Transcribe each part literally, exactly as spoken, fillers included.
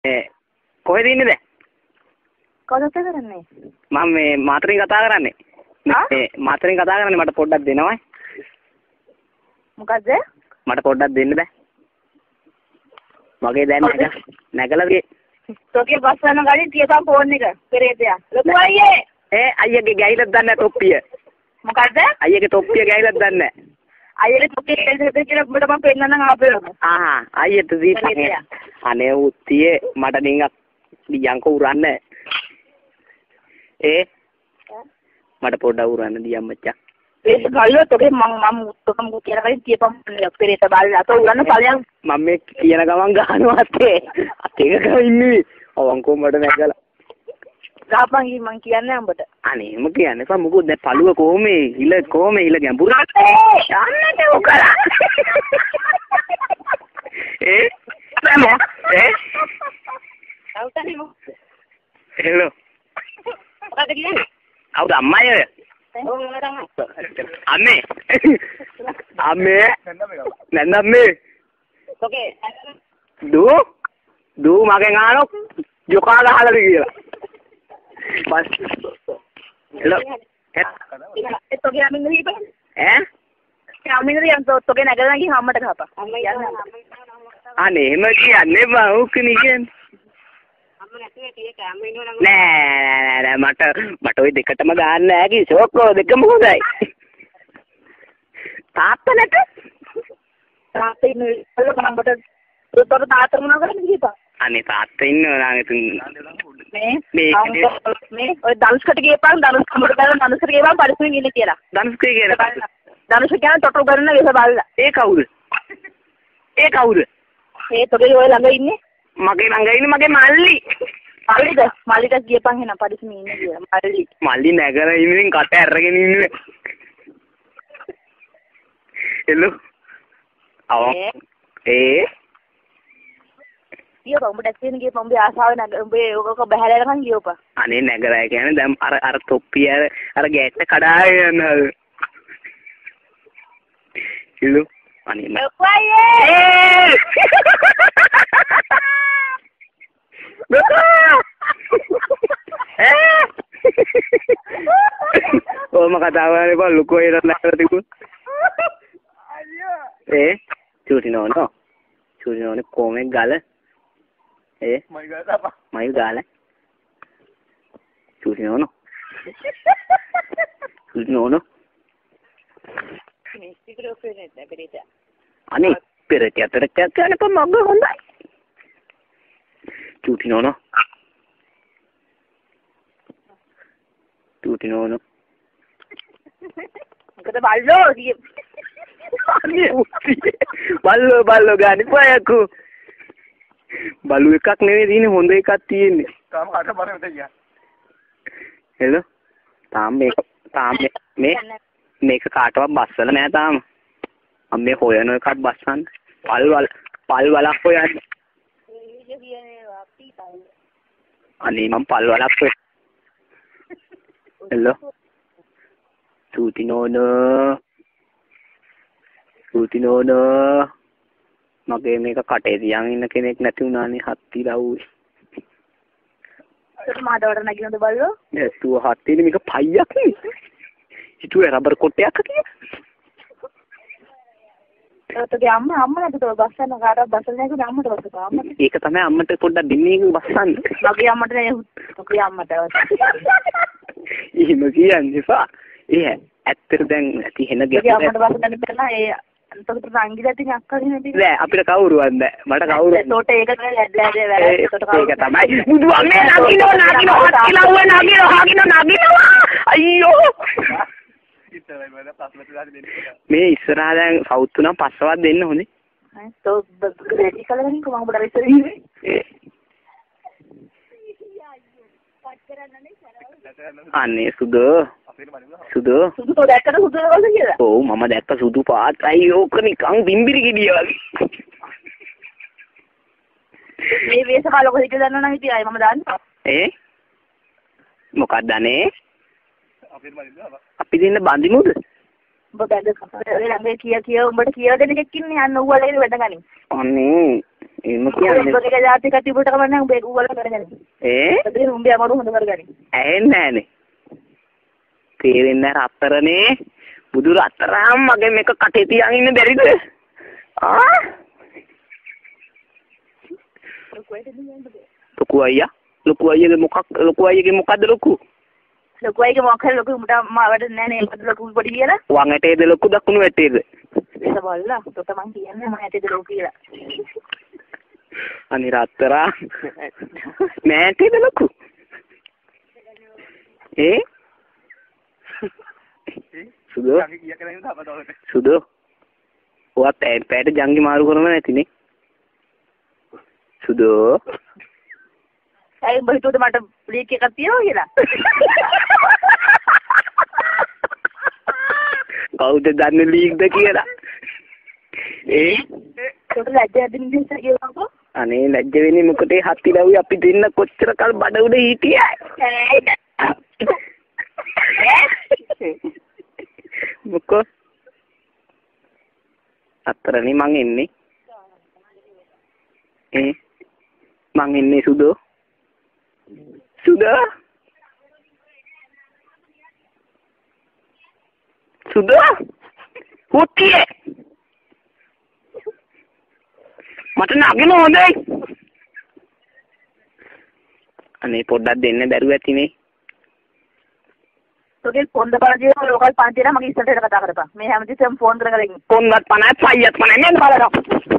ඒ කොහෙද ඉන්නේ දැන්? කවුද කතා කරන්නේ? මම මේ මාතරින් කතා කරන්නේ. මේ මාතරින් කතා කරන්නේ මට පොඩ්ඩක් දෙනවයි. මොකද්ද? මට පොඩ්ඩක් දෙන්න බෑ. මගේ දැන් නැගලා ගියේ. තෝගේ බස් යන ගානේ තියපන් ෆෝන් එක. පෙරේතයා. ලොකු අයියේ. ඒ අයියගේ ගෑයිලක් දන්නේ නැහැ තොප්පිය. මොකද්ද? අයියගේ තොප්පිය ගෑයිලක් දන්නේ නැහැ. අයියගේ තොප්පිය ගෑයිලක් කියලා උඹට මම පෙන්නන්නම් ආපෙරම. ආහා අයියට දීපන්. අනේ උත්තියේ මට නිකන් දියන්කෝ උරන්නේ. ඒ මට පොඩ්ඩක් උරන්න දියම් මච්චා. ඒ ගල්ලෝ තෝගේ මම මම තෝකම කියලා කලින් තියපන් පෙරේත බල්ලා. තෝ උරන්න ඵලයන්. මම මේ කියන ගමන් ගහනවා අතේ. අතේ ගහ ඉන්නේ. අවංකෝ මට නැගලා. ගහපන් ගිහින් මං කියන්නේ උඹට. අනේ එම කියන්නේ පා මොකද දැන් පළුව කොහොමේ හිල කොහොමේ හිල ගැඹුරු යන්නට උකලා ඒ නම ඒ අවුතනේ මො හෙලෝ මොකද කියන්නේ අවුද අම්මයි ඔය අම්මේ අම්මේ නැන්නම්මේ ඔකේ දූ දූ මගෙන් ආනෝ ජොකා ගහලාද කියලා बस हेलो ए तो क्या मिल रही है हैं क्या मिल रही है तो तो क्या नगर की हम मत खापा अने हम කියන්නේ බහුක නිකන් නෑ නෑ මට මට ওই දෙකටම ගන්න නෑ කි ෂෝක්කෝ දෙකම හොඳයි තාත්තලට තාත්තේ නේ මට උතර තාත්තර මොනවා කරන්නේ කීපා අනේ තාත්තා ඉන්නවා නම් ඉතින් මේ මේ ඔය ධනුෂ්කට ගියපන් ධනුෂ් කමකට ගන්න ධනුෂ්කට ගියපන් පරිස්සමෙන් ඉන්න කියලා. ධනුෂ් කේ කියලා. ධනුෂ් කියන තොටු ගන්න වෙස බලලා. ඒ කවුද? ඒ කවුද? ඒ තොගේ ඔය ළඟ ඉන්නේ. මගේ ළඟ ඉන්නේ මගේ මල්ලි. මල්ලිද? මල්ලිට ගියපන් එන පරිස්සමෙන් ඉන්න කියලා. මල්ලි. මල්ලි නැගලා ඉන්නේ කට ඇරගෙන ඉන්නේ. එළු. අව. ඒ ඊයෝ උඹ දැක්කේන ගියේ උඹේ ආසාව නැග උඹේ ඔක බහැලා යනකන් ගියෝපා අනේ නැගලා කියන්නේ දැන් අර අර තොප්පිය අර අර ගෑට්ට කඩාගෙන යනවා ඉලු අනේ මම ඔයයේ ඕම කතාව කරන්නේ බා ලොකෝ එන නැගලා තිබුණා අයියෝ ඒ චූටි නෝනෝ චූටි නෝනේ කොමෙක් ගාලා eh mai gala apa mai gala චූටි නෝනෝ චූටි නෝනෝ මේ සිගරට් පෙරේත පෙරේත අනේ පෙරේත අතරට යන පො මග හොඳයි චූටි නෝනෝ චූටි නෝනෝ මොකද බල්ලෝ අනේ බල්ලෝ බල්ලෝ ගානි පයකෝ බලු එකක් නෙවෙයි තියෙන්නේ හොඳ එකක් තියෙන්නේ. තාම අට බර මෙතන ගියා. හෙලෝ. තාම මේක තාම මේ මේක කාටවත් බස්සලා නෑ තාම. මම මේ හොයන එකක් බස්සන්න. පල් වල පල් වලක් හොයන්න. අනේ මම පල් වලක් හොය. හෙලෝ. චූටි නෝනෝ. චූටි නෝනෝ. මගේ මේක කටේ තියන් ඉන්න කෙනෙක් නැති වුණානේ හත්ති ලව්වේ. ඒක මාඩවඩ නැගිනවද බල්ලෝ? නෑ තුව හත්තිනේ මේක පයියක් නේ. හිතුවේ රබර් කොටයක් කියලා. ඒතගේ අම්මා අම්මා නැද්ද තෝ බස්සන්න කාටවත් බස්සන්න නැතුව අම්මට බස්සපා අම්මට. ඒක තමයි අම්මට පොඩ්ඩක් දෙන්නේ බස්සන්න. මගේ අම්මට නෑ මගේ අම්මට. එහෙම කියන්නේ පා. ඒ ඇත්තට දැන් ඇති හෙන ගේ. මගේ අම්මට බස්සන්න බැලලා ඒ තොට සංගීතය තින් අක්කගෙන නේද නෑ අපිට කවුරුවත් නෑ මට කවුරුත් තොට ඒක තමයි ලැඩ්ලා වැඩ තොට කවුරු ඒක තමයි බුදු අම්මේ නගිනෝ නගිනෝ හත්කිලව්ව නගිනෝ හගිනෝ නගිනෝ අයියෝ මේ ඉස්සරහා දැන් සවුත් උනම් පස්සවත් දෙන්න හොඳේ ඈ තෝ රෙඩි කලගෙන කොහොම උඹට ඉස්සර ඉන්නේ අනේ සුදු සුදු සුදු තෝ දැක්කද සුදු වලද කියලා ඔව් මම දැක්ක සුදු පාටයි ඕක නිකන් බිම්බිරි ගෙඩිය වගේ මේ වේස කාල කොහෙද දන්නව නම් ඉතින් ආයි මම දාන්නවා ඒ මොකක්ද අනේ අපි දෙන්න බඳිමුද ඔබ බැද කපේ ළඟ කිය කිය උඹට කියලා දෙන එකක් ඉන්නේ අන්න ඌවලේ වැඩ ගනි. අනේ එහෙම කියන්නේ. ඔබගේ ජාති කටිබුට කවන්න උඹ ඌවල කරගනි. ඒ? ඒ උඹේ අමාරු හොඳ කරගනි. ඇහෙන්නේ නැහනේ. තේරෙන්නේ රත්තරනේ. බුදු රත්තරන් මගේ මේක කටේ තියන් ඉන්න බැරිද? ආ? ලොකු අයියා ලොකු අයියාගේ මොකක් ලොකු අයියාගේ මොකද්ද ලොකු? ලොකු අයියාගේ මොකක් හරි ලොකු උඹට මා වැඩ නැහැ නේ මොකද ලොකු පොඩි කියලා? වම් ඇටේද ලොකු දකුණු ඇටේද? ඒක බලලා තොට මං කියන්නේ මම ඇටේද ලොකු කියලා. අනේ රත්තරා මෑ ඇටේද ලොකු? ඒ? සුදු සුදු ඔයා පැයට පැයට ජංගි මාරු කරන නැතිනේ. සුදු ඇයි උඹ හිතුවද මට ලීක් එකක් තියෙනවා කියලා? කවුද දන්නේ ලීක්ද කියලා? ඒ තොට ලැජ්ජා දෙන්න නිසා කියලාකෝ. අනේ ලැජ්ජ වෙන්නේ මොකටේ හත්තිලව්වේ අපි දෙන්න කොච්චර කල් බඩ උඩ හිටියා. මොකෝ අතරනේ මං එන්නේ. ඒ මං එන්නේ සුදු සුදු සුදු හුට්ටියේ මට නගින හොඳයි. අනේ පොඩ්ඩක් දෙන්න බැරුව ඇතිනේ. ඔගේ ෆෝන් දෙපාරදී ලෝකල් පන්තිලා මගේ ඉස්සරහට කතා කරපන්. මේ හැමතිස්සෙම ෆෝන් කර කර ඉන්නේ. ෆෝන්වත් පනයි පයියත් පනයි නේද බලනවා.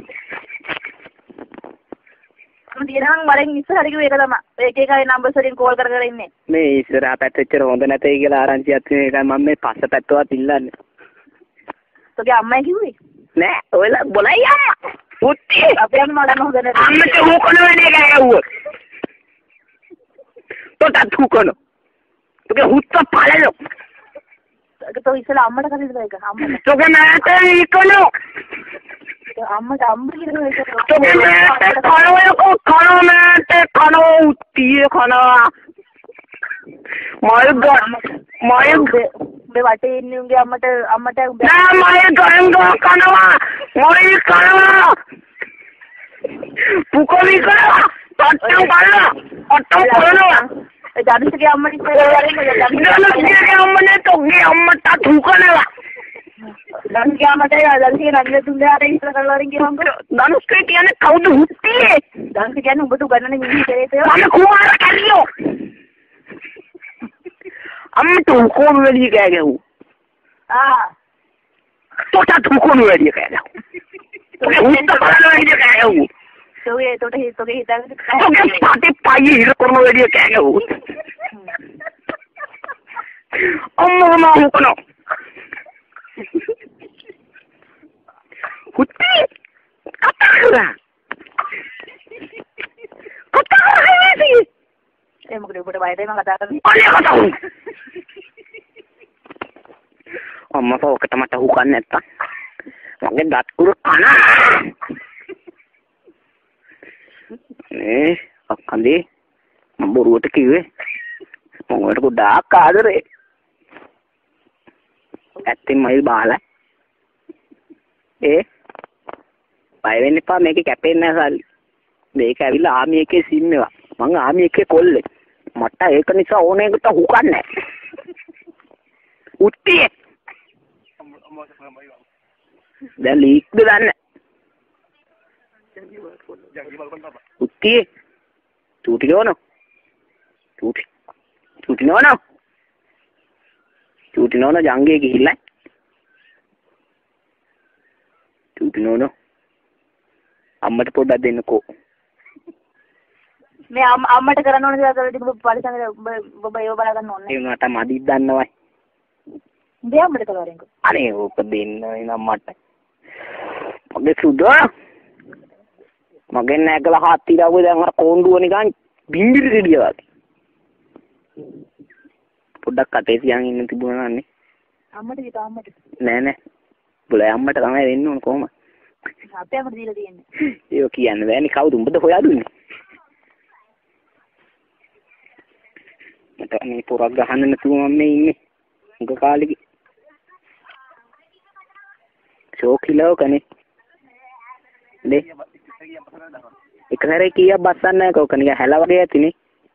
මම දිනන් වලින් ඉස්සරහට ගිහුව ඒක තමයි. ඒක එකයි නම්බර්ස් වලින් කෝල් කර කර ඉන්නේ. මේ ඉස්සරහා පැත්ත එච්චර හොඳ නැතේ කියලා ආරංචියක් තියෙන එකයි මම මේ පස්ස පැත්තවත් ඉල්ලන්නේ. ඔගේ අම්මයි කිව්වේ? නෑ ඔයලා බොලයි අම්මා. උත්තේ අපේ අම්මා මඩන්න හොඳ නැහැ. අම්මට හුකොන වෙන්නේ ගෑවුවා. තොටත් හුකොන. ඔගේ හුත්ත පාලලෝ. ඒක તો ඉස්සලා අම්මට කලින්ද ඒක අම්මට. ඔගේ මට හුකොන. අම්මට අම්ම කියන එක. ඔගේ මට කනෝ කනෝ මට කනෝ උත්තිය කනවා. මල් ගන්න මල් මේ වටේ ඉන්නේ උන්ගේ අම්මට අම්මට නෑ මල් ගන්න කනවා මල් කනවා පුකොලි කනවා පට්ටම් බලලා පට්ටම් කරනවා ඒ ධනුෂ්ගේ අම්මට ඉස්සරහ වරින් ධනුෂ්ගේ අම්මනේ තෝගේ අම්මට තුකනවා ධනුෂ්ගේ අම්මට ධනුෂ්ගේ නංගිලා තුන්දෙනාට ඉස්සර කරලා වරින් ගිහම ධනුෂ්ගේ කියන්නේ කවුද හුත්තියේ ධනුෂ් කියන්නේ උඹට උගන්නන මිනිහේ තේරෙතේ මම කුමාර කල්ලියෝ අම්මට උකොන් වෙලිය ගෑ ගැහුවා. ආ. තොටත් උකොන් වෙලිය ගෑ ගැහුවා. ඔගේ හුත්ත බලන වෙලිය ගෑ ගැහුවා. සෝයේ තොට හි තොගේ හිතාගෙන ඔගේ පාටි පයි ඉර කරන වෙලිය ගෑ ගැහුවා. අම්මා මම උකොන. හුත්ති කතා කරා. කතා කරා. ඒ මොකද ඔබට වයදේ මම කතා කරන්නේ. අනේ කතා කරන්නේ. අම්මා පොකට මට හුකන්නේ නැත්තම් මගේ දත් කුරු කන. නේ අක්කන්දේ මම බොරුවට කිව්වේ. මම ඔයාලට ගොඩාක් ආදරේ. ඇත්තෙන් මයිල් බාලා. ඒ බය වෙන්න එපා මේකේ කැපෙන්නේ නැහැ සල්ලි. මේක ඇවිල්ලා ආමි එකේ සිම් එකක්. මං ආමි එකේ කොල්ලේ. මට ඒක නිසා ඕනෙකට හුකන්නේ නැහැ. උත්තියේ දැන් ලීක්ද දන්නේ උත්තියේ චූටි නෝන චූටි චූටි නෝන චූටි නෝන ජංගේ ගිහිල්ලා චූටි නෝන අම්මට පොඩ්ඩක් දෙන්නකෝ මේ අම්මට කරන්න ඕන දේ අතට තිබු පරිසංග ඔබ ඔබ ඒව බලා ගන්න ඕනේ. ඒ උනාට මදිත් දන්නවයි. දෙයක් අම්මට කලවරෙන්කෝ. අනේ ඕක දෙන්න එනම් මට. මගේ සුදා මගේ නැගල හාත්තිරාව දැන් අර කොණ්ඩුව නිකන් බින්දිරි දෙඩිය වගේ. පොඩ්ඩක් අතේ තියන් ඉන්න තිබුණා නන්නේ. අම්මට දීපා අම්මට. නෑ නෑ. බුලේ අම්මට තමයි දෙන්න ඕන කොහොමද? අපේ අම්මට දීලා තියෙන්නේ. ඒක කියන්න බෑනේ කවුද උඹද හොයා දුන්නේ? මට මේ පොරක් ගහන්න නැතුව මම මේ ඉන්නේ. උග කාලෙක චෝකිලෝ කනේ නේ එකතරේ කීයක් බස්සන්න නැහැ කෝක නිකන් හැල වගේ ඇතිනේ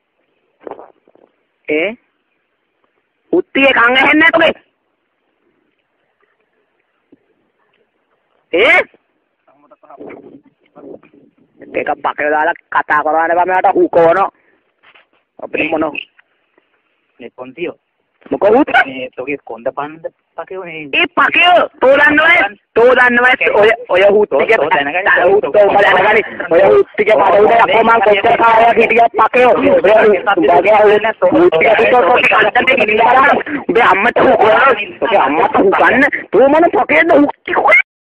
ඒ උත්තියේ කන් ඇහෙන්නේ නැතුනේ ඒ ඒක පකේ දාලා කතා කරවන්න බෑ මට හුකෝන අපේ මොන නේ පොන්තියෝ මොකෝ උත් මේ තෝගේ කොන්ද පන්ද පකේෝ නේ ඒ පකේ තෝ දන්නවද තෝ දන්නවද ඔය ඔය හුත්තිගේ හුත්තෝ බලනගනි ඔය හුත්තිගේ මඩ උඩ යකෝ මං කොච්චර කාලයක් හිටියත් පකේ ඔය උඹගේ හුල්ලේ හුත්තිගේ පිටෝ කන්දේ ගිනිලා උඹේ අම්මට හුකෝන ඔගේ අම්මට හුකන්න තෝ මොන පකේද හුත්ති